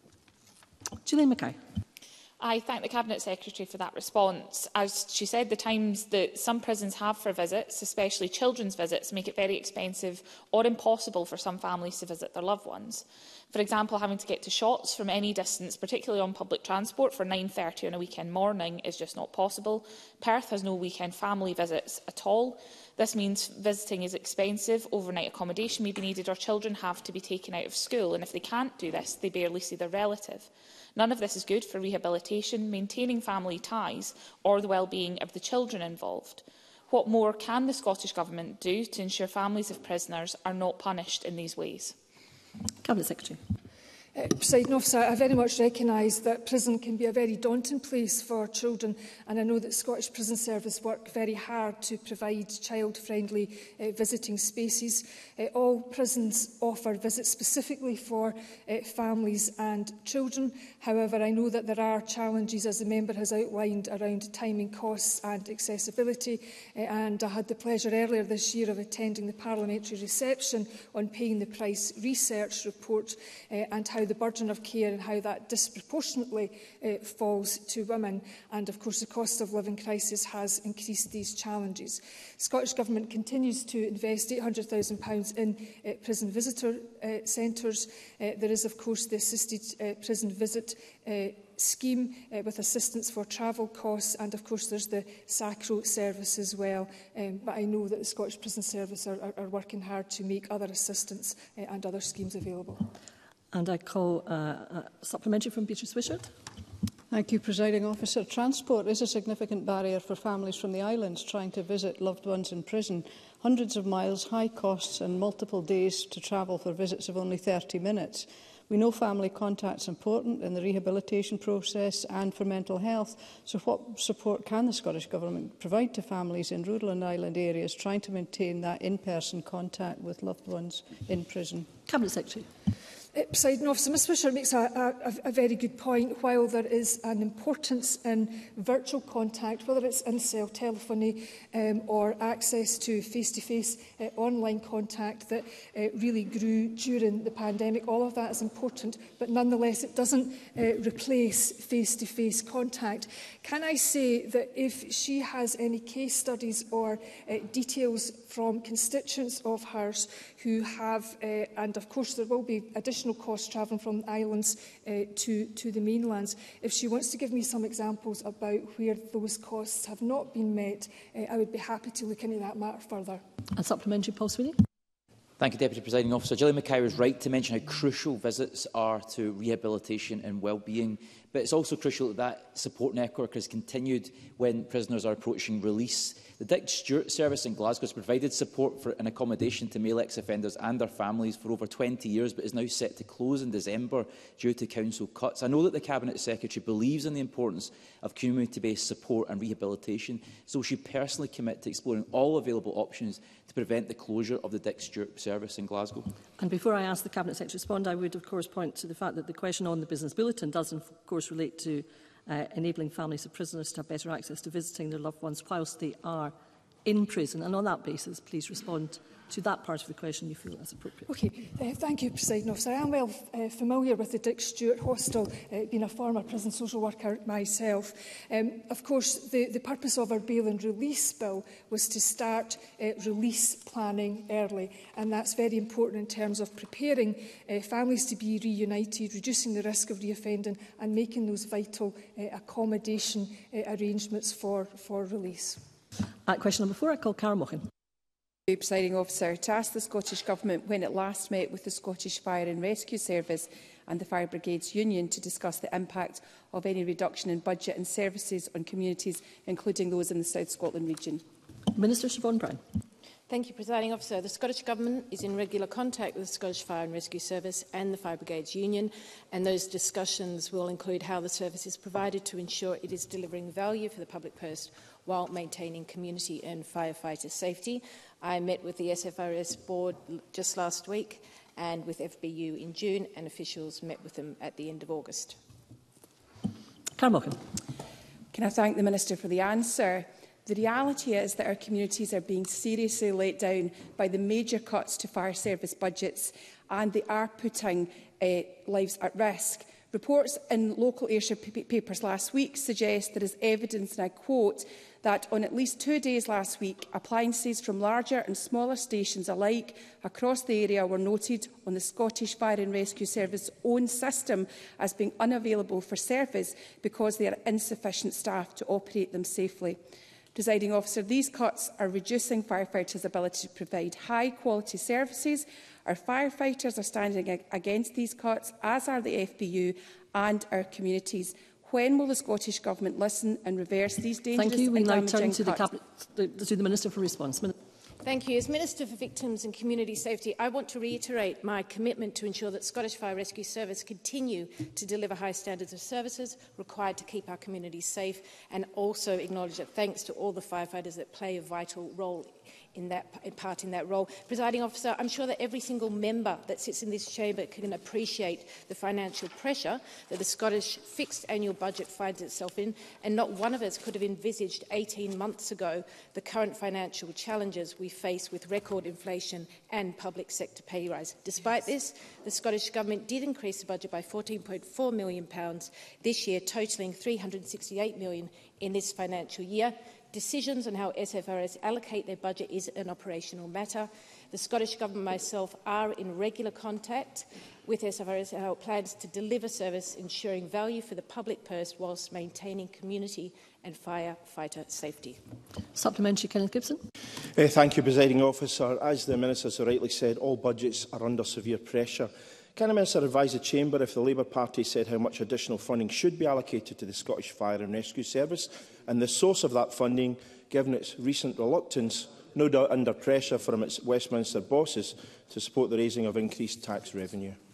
Gillian Mackay. I thank the Cabinet Secretary for that response. As she said, the times that some prisons have for visits, especially children's visits, make it very expensive or impossible for some families to visit their loved ones. For example, having to get to Shotts from any distance, particularly on public transport, for nine thirty on a weekend morning is just not possible. Perth has no weekend family visits at all. This means visiting is expensive, overnight accommodation may be needed, or children have to be taken out of school, and if they can't do this, they barely see their relative. None of this is good for rehabilitation, maintaining family ties, or the well-being of the children involved. What more can the Scottish Government do to ensure families of prisoners are not punished in these ways? Cabinet Secretary. Uh, Presiding Officer, I very much recognise that prison can be a very daunting place for children, and I know that Scottish Prison Service work very hard to provide child-friendly uh, visiting spaces. Uh, all prisons offer visits specifically for uh, families and children. However, I know that there are challenges, as the member has outlined, around timing, costs and accessibility, uh, and I had the pleasure earlier this year of attending the parliamentary reception on Paying the Price research report uh, and how the burden of care and how that disproportionately uh, falls to women. And of course, the cost of living crisis has increased these challenges. The Scottish Government continues to invest eight hundred thousand pounds in uh, prison visitor uh, centres. Uh, there is, of course, the assisted uh, prison visit uh, scheme uh, with assistance for travel costs, and of course there's the SACRO service as well. Um, but I know that the Scottish Prison Service are, are, are working hard to make other assistance uh, and other schemes available. And I call uh, a supplementary from Beatrice Wishart. Thank you, Presiding Officer. Transport is a significant barrier for families from the islands trying to visit loved ones in prison. Hundreds of miles, high costs and multiple days to travel for visits of only thirty minutes. We know family contact is important in the rehabilitation process and for mental health. So what support can the Scottish Government provide to families in rural and island areas trying to maintain that in-person contact with loved ones in prison? Cabinet Secretary. Uh, Presiding Officer, Miz Fisher makes a, a, a very good point. While there is an importance in virtual contact, whether it's in cell telephony um, or access to face-to-face -face, uh, online contact that uh, really grew during the pandemic, all of that is important, but nonetheless it doesn't uh, replace face-to-face -face contact. Can I say that if she has any case studies or uh, details from constituents of hers who have, uh, and of course there will be additional costs travelling from the islands uh, to, to the mainlands. If she wants to give me some examples about where those costs have not been met, uh, I would be happy to look into that matter further. And supplementary, Paul Sweeney. Thank you, Deputy Presiding Officer. Gillian Mackay is right to mention how crucial visits are to rehabilitation and well-being, but it's also crucial that that support network is continued when prisoners are approaching release. The Dick Stewart Service in Glasgow has provided support for an accommodation to male ex-offenders and their families for over twenty years, but is now set to close in December due to council cuts. I know that the Cabinet Secretary believes in the importance of community-based support and rehabilitation, so she personally commit to exploring all available options to prevent the closure of the Dick Stewart Service in Glasgow. And before I ask the Cabinet Secretary to respond, I would of course point to the fact that the question on the Business Bulletin does of course relate to uh, enabling families of prisoners to have better access to visiting their loved ones whilst they are in prison. And on that basis, please respond to that part of the question you feel as appropriate. Okay, uh, thank you, Presiding Officer. I am well uh, familiar with the Dick Stewart Hostel, uh, being a former prison social worker myself. Um, of course, the, the purpose of our bail and release bill was to start uh, release planning early, and that's very important in terms of preparing uh, families to be reunited, reducing the risk of reoffending and making those vital uh, accommodation uh, arrangements for, for release. At question number four, I call Cara Mochan. Presiding Officer, to ask the Scottish Government when it last met with the Scottish Fire and Rescue Service and the Fire Brigades Union to discuss the impact of any reduction in budget and services on communities, including those in the South Scotland region. Minister Siobhan Brown. Thank you, Presiding Officer. The Scottish Government is in regular contact with the Scottish Fire and Rescue Service and the Fire Brigades Union, and those discussions will include how the service is provided to ensure it is delivering value for the public purse while maintaining community and firefighter safety. I met with the S F R S board just last week and with F B U in June, and officials met with them at the end of August. Cara Mochan. Can I thank the Minister for the answer? The reality is that our communities are being seriously let down by the major cuts to fire service budgets, and they are putting uh, lives at risk. Reports in local Ayrshire papers last week suggest there is evidence, and I quote, that on at least two days last week, appliances from larger and smaller stations alike across the area were noted on the Scottish Fire and Rescue Service own system as being unavailable for service because they are insufficient staff to operate them safely. Presiding Officer, these cuts are reducing firefighters' ability to provide high-quality services. Our firefighters are standing against these cuts, as are the F B U and our communities. When will the Scottish Government listen and reverse these dangerous Thank you. We and now damaging turn to the, cuts? cabinet, the, to the Minister for response. Min Thank you. As Minister for Victims and Community Safety, I want to reiterate my commitment to ensure that Scottish Fire Rescue Service continue to deliver high standards of services required to keep our communities safe, and also acknowledge that thanks to all the firefighters that play a vital role in that part in that role. Presiding Officer, I'm sure that every single member that sits in this chamber can appreciate the financial pressure that the Scottish fixed annual budget finds itself in, and not one of us could have envisaged eighteen months ago the current financial challenges we face with record inflation and public sector pay rise. Despite this, the Scottish Government did increase the budget by fourteen point four million pounds this year, totalling three hundred and sixty-eight million pounds in this financial year. Decisions on how S F R S allocate their budget is an operational matter. The Scottish Government and myself are in regular contact with S F R S and how it plans to deliver service, ensuring value for the public purse whilst maintaining community and firefighter safety. Supplementary, Kenneth Gibson. Uh, thank you, Presiding Officer. As the Minister so rightly said, all budgets are under severe pressure. Can the Minister advise the Chamber if the Labour Party said how much additional funding should be allocated to the Scottish Fire and Rescue Service, and the source of that funding, given its recent reluctance, no doubt under pressure from its Westminster bosses, to support the raising of increased tax revenue?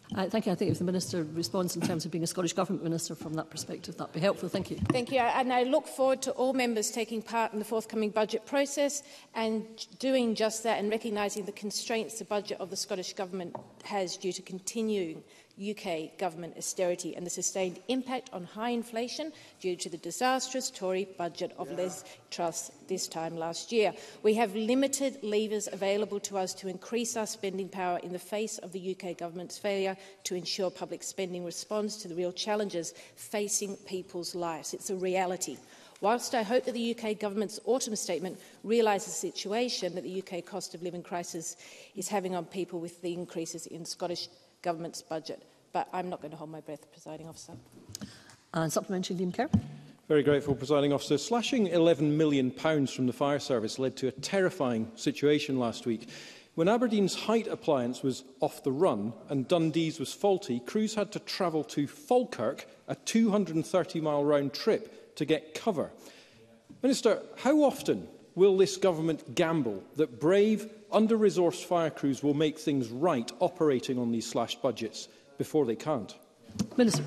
Uh, thank you. I think if the Minister responds in terms of being a Scottish Government Minister from that perspective, that would be helpful. Thank you. Thank you. And I look forward to all members taking part in the forthcoming budget process and doing just that and recognising the constraints the budget of the Scottish Government has due to continuing U K government austerity and the sustained impact on high inflation due to the disastrous Tory budget of Liz Truss this time last year. We have limited levers available to us to increase our spending power in the face of the U K government's failure to ensure public spending responds to the real challenges facing people's lives. It's a reality. Whilst I hope that the U K government's autumn statement realises the situation that the U K cost of living crisis is having on people with the increases in Scottish Government's budget. But I'm not going to hold my breath, Presiding Officer. And supplementary, Liam Kerr. Very grateful, Presiding Officer. Slashing eleven million pounds from the fire service led to a terrifying situation last week. When Aberdeen's height appliance was off the run and Dundee's was faulty, crews had to travel to Falkirk, a two hundred and thirty mile round trip, to get cover. Minister, how often will this government gamble that brave, under-resourced fire crews will make things right operating on these slashed budgets before they can't? Minister.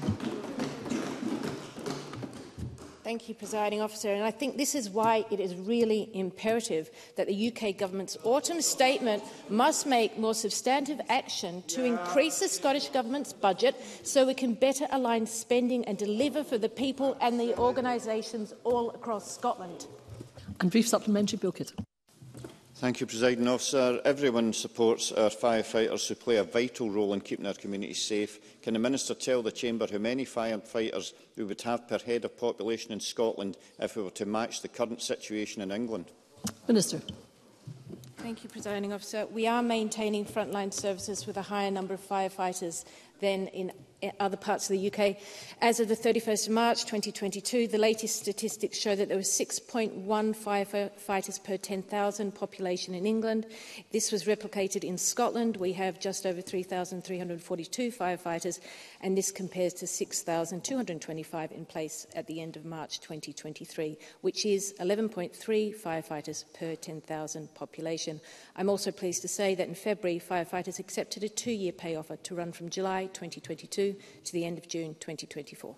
Thank you, Presiding Officer. And I think this is why it is really imperative that the U K Government's autumn statement must make more substantive action to increase the Scottish Government's budget so we can better align spending and deliver for the people and the organisations all across Scotland. And brief supplementary, Bill Kittle. Thank you, Presiding Officer. Everyone supports our firefighters who play a vital role in keeping our communities safe. Can the Minister tell the Chamber how many firefighters we would have per head of population in Scotland if we were to match the current situation in England? Minister. Thank you, Presiding Officer. We are maintaining frontline services with a higher number of firefighters than in other parts of the U K. As of the thirty-first of March twenty twenty-two, the latest statistics show that there were six point one firefighters per ten thousand population in England. This was replicated in Scotland. We have just over three thousand three hundred and forty-two firefighters, and this compares to six thousand two hundred and twenty-five in place at the end of March twenty twenty-three, which is eleven point three firefighters per ten thousand population. I'm also pleased to say that in February, firefighters accepted a two-year pay offer to run from July twenty twenty-two to the end of June twenty twenty-four.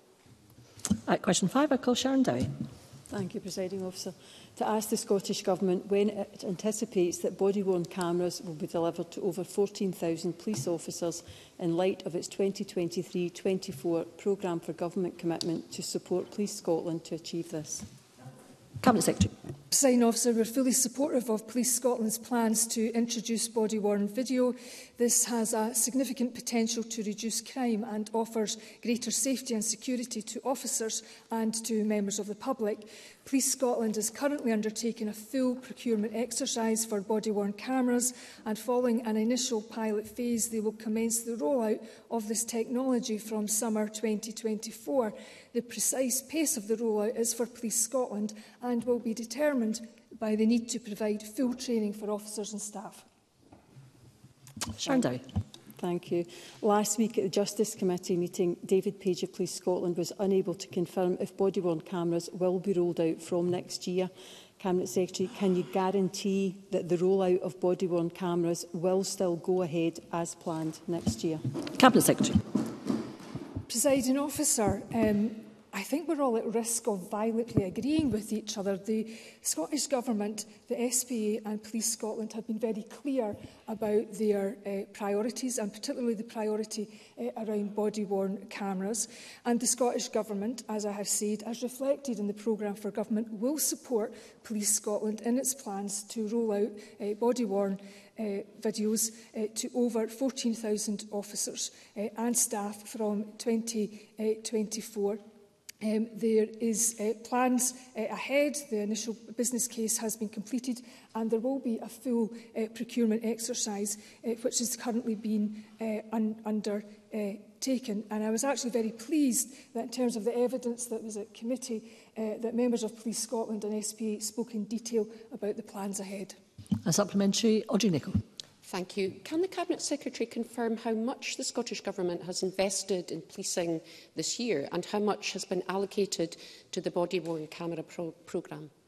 At question five, I call Sharon Dowie. Thank you, Presiding Officer. To ask the Scottish Government when it anticipates that body-worn cameras will be delivered to over fourteen thousand police officers in light of its twenty twenty-three twenty-four programme for government commitment to support Police Scotland to achieve this. Cabinet Secretary. Presiding Officer, we are fully supportive of Police Scotland's plans to introduce body-worn video. This has a significant potential to reduce crime and offers greater safety and security to officers and to members of the public. Police Scotland is currently undertaking a full procurement exercise for body-worn cameras, and following an initial pilot phase, they will commence the rollout of this technology from summer twenty twenty-four. The precise pace of the rollout is for Police Scotland and will be determined by the need to provide full training for officers and staff. Sharon Dowie. Thank you. Last week at the Justice Committee meeting, David Page of Police Scotland was unable to confirm if body-worn cameras will be rolled out from next year. Cabinet Secretary, can you guarantee that the rollout of body-worn cameras will still go ahead as planned next year? Cabinet Secretary. Presiding Officer, um, I think we're all at risk of violently agreeing with each other. The Scottish Government, the S P A and Police Scotland have been very clear about their uh, priorities, and particularly the priority uh, around body-worn cameras. And the Scottish Government, as I have said, as reflected in the programme for government, will support Police Scotland in its plans to roll out uh, body-worn Uh, videos uh, to over fourteen thousand officers uh, and staff from twenty twenty-four. Um, there is uh, plans uh, ahead. The initial business case has been completed, and there will be a full uh, procurement exercise uh, which is currently being uh, un undertaken. And I was actually very pleased that in terms of the evidence that was at committee, uh, that members of Police Scotland and S P A spoke in detail about the plans ahead. A supplementary, Audrey Nicholl. Thank you. Can the Cabinet Secretary confirm how much the Scottish Government has invested in policing this year and how much has been allocated to the body-worn camera pro programme?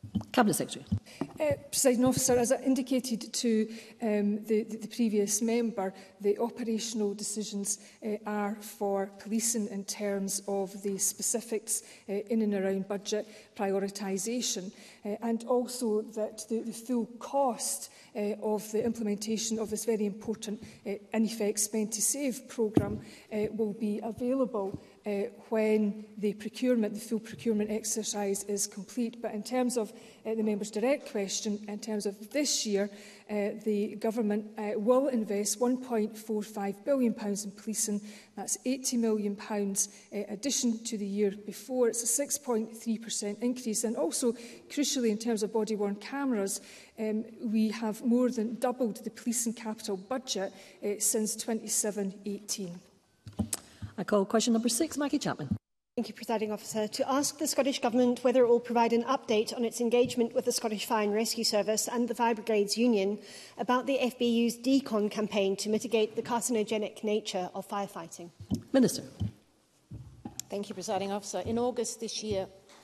Cabinet Secretary. Uh, Presiding Officer, as I indicated to um, the, the, the previous member, the operational decisions uh, are for policing in terms of the specifics uh, in and around budget prioritisation, uh, and also that the, the full cost uh, of the implementation of this very important uh, in effect Spend to Save programme uh, will be available Uh, when the procurement, the full procurement exercise is complete. But in terms of uh, the member's direct question, in terms of this year, uh, the government uh, will invest one point four five billion pounds in policing. That's eighty million pounds uh, addition to the year before. It's a six point three percent increase. And also, crucially, in terms of body-worn cameras, um, we have more than doubled the policing capital budget uh, since twenty-seven eighteen. I call question number six, Maggie Chapman. Thank you, Presiding Officer. To ask the Scottish Government whether it will provide an update on its engagement with the Scottish Fire and Rescue Service and the Fire Brigades Union about the F B U's DECON campaign to mitigate the carcinogenic nature of firefighting. Minister. Thank you, Presiding Officer. In August this year,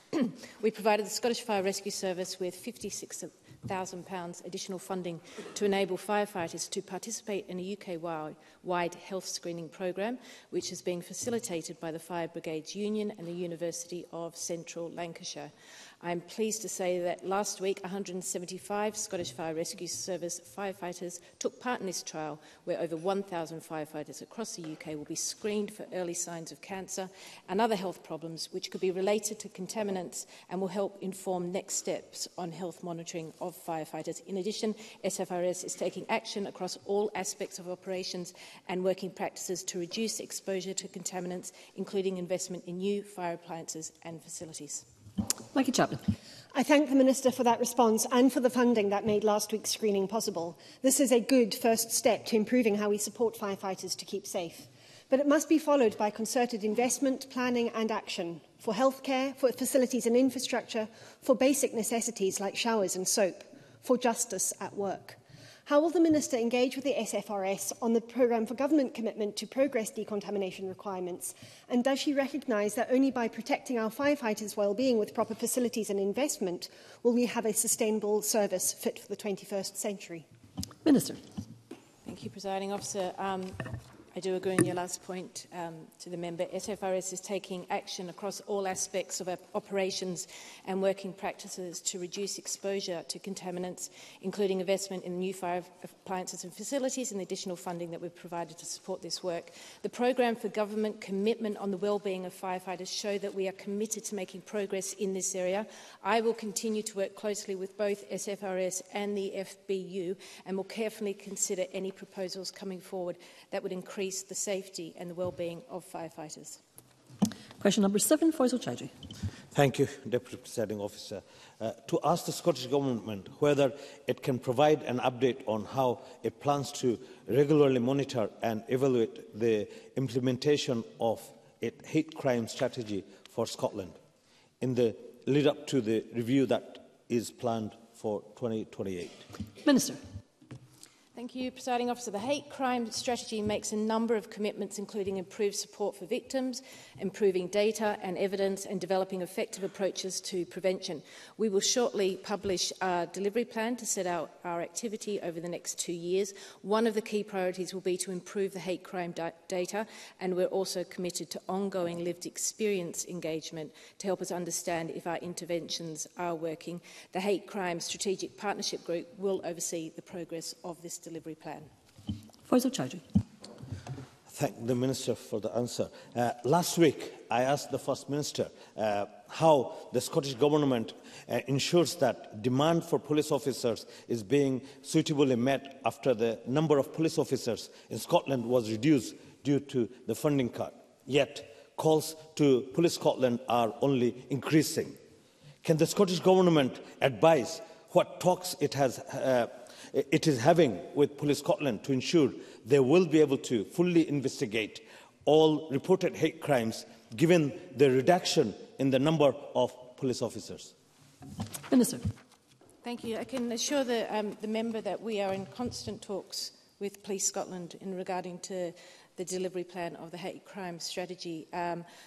we provided the Scottish Fire Rescue Service with fifty-six thousand pounds additional funding to enable firefighters to participate in a U K-wide health screening programme, which is being facilitated by the Fire Brigades Union and the University of Central Lancashire. I am pleased to say that last week, one hundred and seventy-five Scottish Fire Rescue Service firefighters took part in this trial, where over one thousand firefighters across the U K will be screened for early signs of cancer and other health problems which could be related to contaminants and will help inform next steps on health monitoring of firefighters. In addition, S F R S is taking action across all aspects of operations and working practices to reduce exposure to contaminants, including investment in new fire appliances and facilities. Maggie Chapman. I thank the Minister for that response and for the funding that made last week's screening possible. This is a good first step to improving how we support firefighters to keep safe. But it must be followed by concerted investment, planning and action for healthcare, for facilities and infrastructure, for basic necessities like showers and soap, for justice at work. How will the Minister engage with the S F R S on the programme for government commitment to progress decontamination requirements? And does she recognise that only by protecting our firefighters' well-being with proper facilities and investment will we have a sustainable service fit for the twenty-first century? Minister. Thank you, Presiding Officer. Um, I do agree on your last point um, to the member. S F R S is taking action across all aspects of operations and working practices to reduce exposure to contaminants, including investment in new fire appliances and facilities and the additional funding that we've provided to support this work. The programme for government commitment on the well-being of firefighters show that we are committed to making progress in this area. I will continue to work closely with both S F R S and the F B U and will carefully consider any proposals coming forward that would increase the safety and the well-being of firefighters. Question number seven, Faisal Chowdhury. Thank you, Deputy Presiding Officer. Uh, to ask the Scottish Government whether it can provide an update on how it plans to regularly monitor and evaluate the implementation of its hate crime strategy for Scotland in the lead-up to the review that is planned for twenty twenty-eight. Minister. Thank you, Presiding Officer. The hate crime strategy makes a number of commitments, including improved support for victims, improving data and evidence, and developing effective approaches to prevention. We will shortly publish our delivery plan to set out our activity over the next two years. One of the key priorities will be to improve the hate crime da data, and we're also committed to ongoing lived experience engagement to help us understand if our interventions are working. The Hate Crime Strategic Partnership Group will oversee the progress of this delivery plan. Faisal Chowdhury. Thank the Minister for the answer. Uh, last week, I asked the First Minister uh, how the Scottish Government uh, ensures that demand for police officers is being suitably met after the number of police officers in Scotland was reduced due to the funding cut. Yet, calls to Police Scotland are only increasing. Can the Scottish Government advise what talks it has uh, it is having with Police Scotland to ensure they will be able to fully investigate all reported hate crimes, given the reduction in the number of police officers? Minister. Thank you. I can assure the, um, the member that we are in constant talks with Police Scotland in regarding to the delivery plan of the hate crime strategy. Um,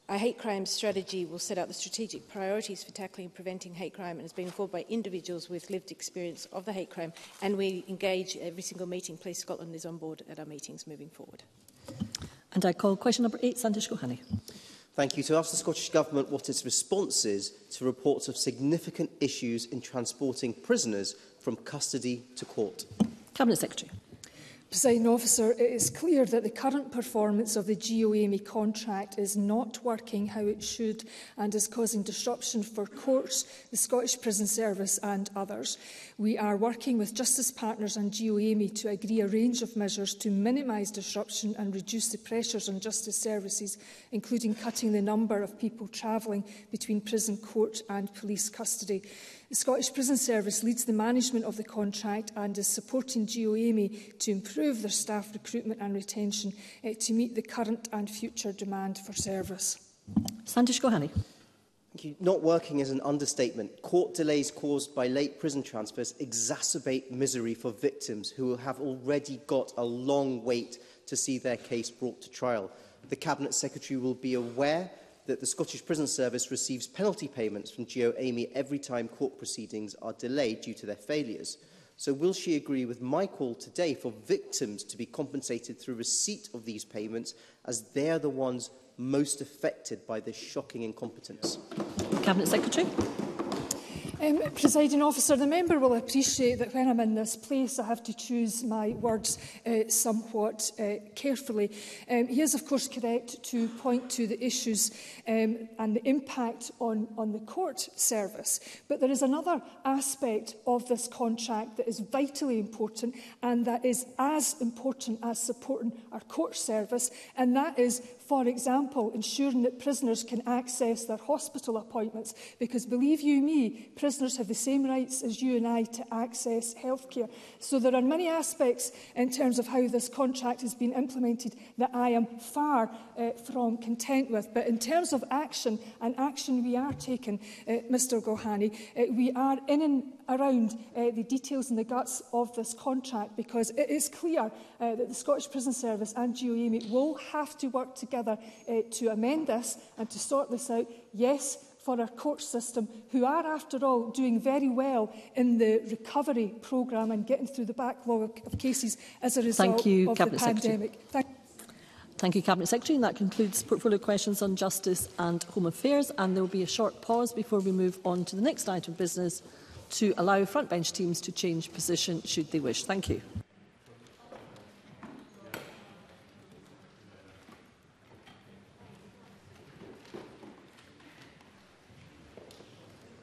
Our hate crime strategy will set out the strategic priorities for tackling and preventing hate crime and has been informed by individuals with lived experience of the hate crime, and we engage every single meeting. Police Scotland is on board at our meetings moving forward. And I call question number eight, Sandesh Gohani. Thank you. To ask the Scottish Government what its response is to reports of significant issues in transporting prisoners from custody to court. Cabinet Secretary. Presiding Officer, it is clear that the current performance of the G O A M E contract is not working how it should and is causing disruption for courts, the Scottish Prison Service and others. We are working with Justice Partners and G O A M E to agree a range of measures to minimise disruption and reduce the pressures on justice services, including cutting the number of people travelling between prison, court and police custody. The Scottish Prison Service leads the management of the contract and is supporting G O A M E to improve their staff recruitment and retention uh, to meet the current and future demand for service. Sandesh Gohani. Thank you. Not working is an understatement. Court delays caused by late prison transfers exacerbate misery for victims who have already got a long wait to see their case brought to trial. The Cabinet Secretary will be aware that the Scottish Prison Service receives penalty payments from G O A M E every time court proceedings are delayed due to their failures. So will she agree with my call today for victims to be compensated through receipt of these payments, as they are the ones most affected by this shocking incompetence? Cabinet Secretary. Um, Presiding Officer, the member will appreciate that when I'm in this place I have to choose my words uh, somewhat uh, carefully. Um, he is of course correct to point to the issues um, and the impact on, on the court service, but there is another aspect of this contract that is vitally important and that is as important as supporting our court service, and that is, for example, ensuring that prisoners can access their hospital appointments, because believe you me, prisoners have the same rights as you and I to access healthcare. So there are many aspects in terms of how this contract has been implemented that I am far uh, from content with. But in terms of action, and action we are taking, uh, Mr Gohani, uh, we are in and around uh, the details and the guts of this contract, because it is clear uh, that the Scottish Prison Service and G O A M E will have to work together uh, to amend this and to sort this out. Yes, for our court system, who are, after all, doing very well in the recovery programme and getting through the backlog of cases as a result Thank you, of Cabinet the pandemic. Secretary. Thank Thank you, Cabinet Secretary. And that concludes portfolio questions on justice and home affairs. And there will be a short pause before we move on to the next item of business to allow frontbench teams to change position should they wish. Thank you.